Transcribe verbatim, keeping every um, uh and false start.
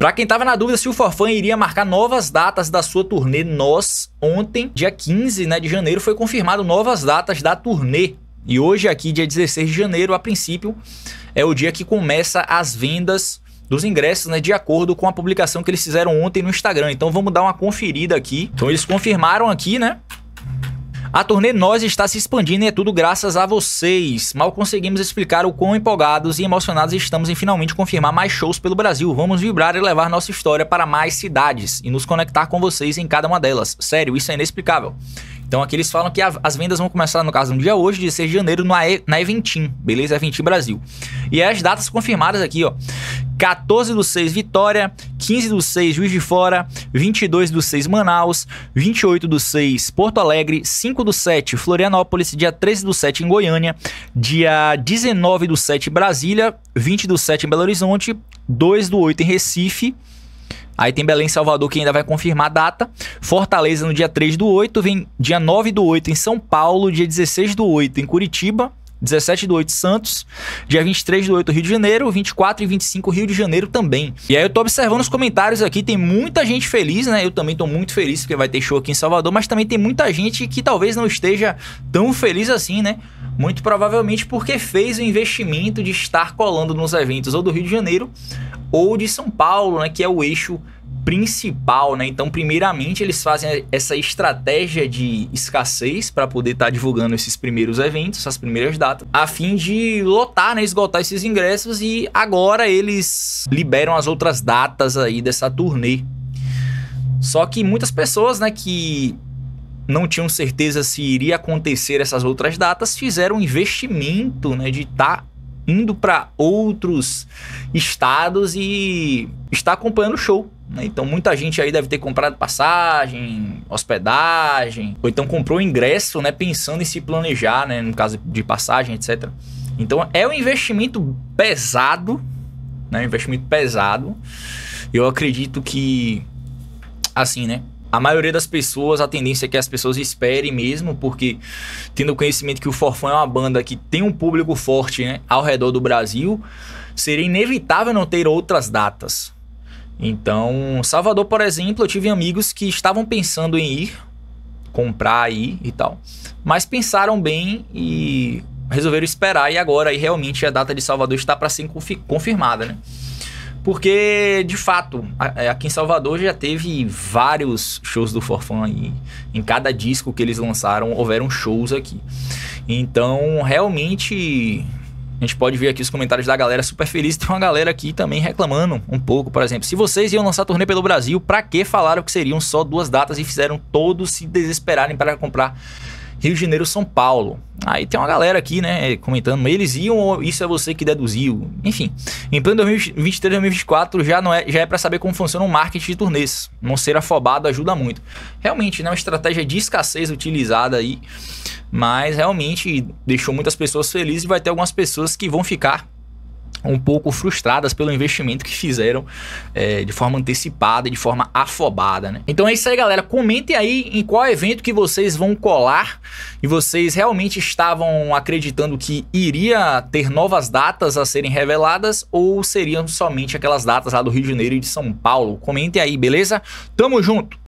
Pra quem tava na dúvida se o Forfã iria marcar novas datas da sua turnê Nós, ontem, dia quinze, né, de janeiro, foi confirmado novas datas da turnê. E hoje aqui, dia dezesseis de janeiro, a princípio, é o dia que começa as vendas dos ingressos, né, de acordo com a publicação que eles fizeram ontem no Instagram. Então vamos dar uma conferida aqui. Então eles confirmaram aqui, né? A turnê Nós está se expandindo e é tudo graças a vocês. Mal conseguimos explicar o quão empolgados e emocionados estamos em finalmente confirmar mais shows pelo Brasil. Vamos vibrar e levar nossa história para mais cidades e nos conectar com vocês em cada uma delas. Sério, isso é inexplicável. Então aqui eles falam que a, as vendas vão começar, no caso, no dia hoje, dezesseis de janeiro, na, na Eventim, beleza? Eventim Brasil. E as datas confirmadas aqui, ó. quatorze do seis, Vitória. quinze do seis, Juiz de Fora. vinte e dois do seis, Manaus. vinte e oito do seis, Porto Alegre. cinco do sete, Florianópolis. Dia treze do sete, em Goiânia. Dia dezenove do sete, Brasília. vinte do sete, em Belo Horizonte. dois do oito, em Recife. Aí tem Belém, Salvador, que ainda vai confirmar a data. Fortaleza no dia três do oito, vem dia nove do oito em São Paulo, dia dezesseis do oito em Curitiba, dezessete do oito Santos, dia vinte e três do oito Rio de Janeiro, vinte e quatro e vinte e cinco Rio de Janeiro também. E aí eu tô observando os comentários aqui, tem muita gente feliz, né? Eu também tô muito feliz porque vai ter show aqui em Salvador, mas também tem muita gente que talvez não esteja tão feliz assim, né? Muito provavelmente porque fez o investimento de estar colando nos eventos ou do Rio de Janeiro ou de São Paulo, né, que é o eixo principal, né? Então, primeiramente, eles fazem essa estratégia de escassez para poder estar tá divulgando esses primeiros eventos, essas primeiras datas, a fim de lotar, né, esgotar esses ingressos, e agora eles liberam as outras datas aí dessa turnê. Só que muitas pessoas, né, que não tinham certeza se iria acontecer essas outras datas, fizeram um investimento, né, de estar tá indo para outros estados e está acompanhando o show, né? Então muita gente aí deve ter comprado passagem, hospedagem, ou então comprou ingresso, né, pensando em se planejar, né, no caso de passagem, etcétera. Então é um investimento pesado, né, um investimento pesado. Eu acredito que, assim, né, a maioria das pessoas, a tendência é que as pessoas esperem mesmo, porque tendo conhecimento que o Forfã é uma banda que tem um público forte, né, ao redor do Brasil, seria inevitável não ter outras datas. Então, Salvador, por exemplo, eu tive amigos que estavam pensando em ir, comprar aí e tal, mas pensaram bem e resolveram esperar, e agora aí realmente a data de Salvador está para ser confirmada, né? Porque, de fato, aqui em Salvador já teve vários shows do Forfã aí. Em cada disco que eles lançaram, houveram shows aqui. Então, realmente, a gente pode ver aqui os comentários da galera super feliz. Tem uma galera aqui também reclamando um pouco, por exemplo. Se vocês iam lançar turnê pelo Brasil, pra que falaram que seriam só duas datas e fizeram todos se desesperarem para comprar Rio de Janeiro, São Paulo? Aí tem uma galera aqui, né, comentando, eles iam ou isso é você que deduziu? Enfim, em plano dois mil e vinte e três, dois mil e vinte e quatro já, não é, já é para saber como funciona o marketing de turnês. Não ser afobado ajuda muito. Realmente, né, uma estratégia de escassez utilizada aí, mas realmente deixou muitas pessoas felizes, e vai ter algumas pessoas que vão ficar um pouco frustradas pelo investimento que fizeram é, de forma antecipada e de forma afobada, né? Então é isso aí, galera. Comentem aí em qual evento que vocês vão colar e vocês realmente estavam acreditando que iria ter novas datas a serem reveladas ou seriam somente aquelas datas lá do Rio de Janeiro e de São Paulo. Comentem aí, beleza? Tamo junto!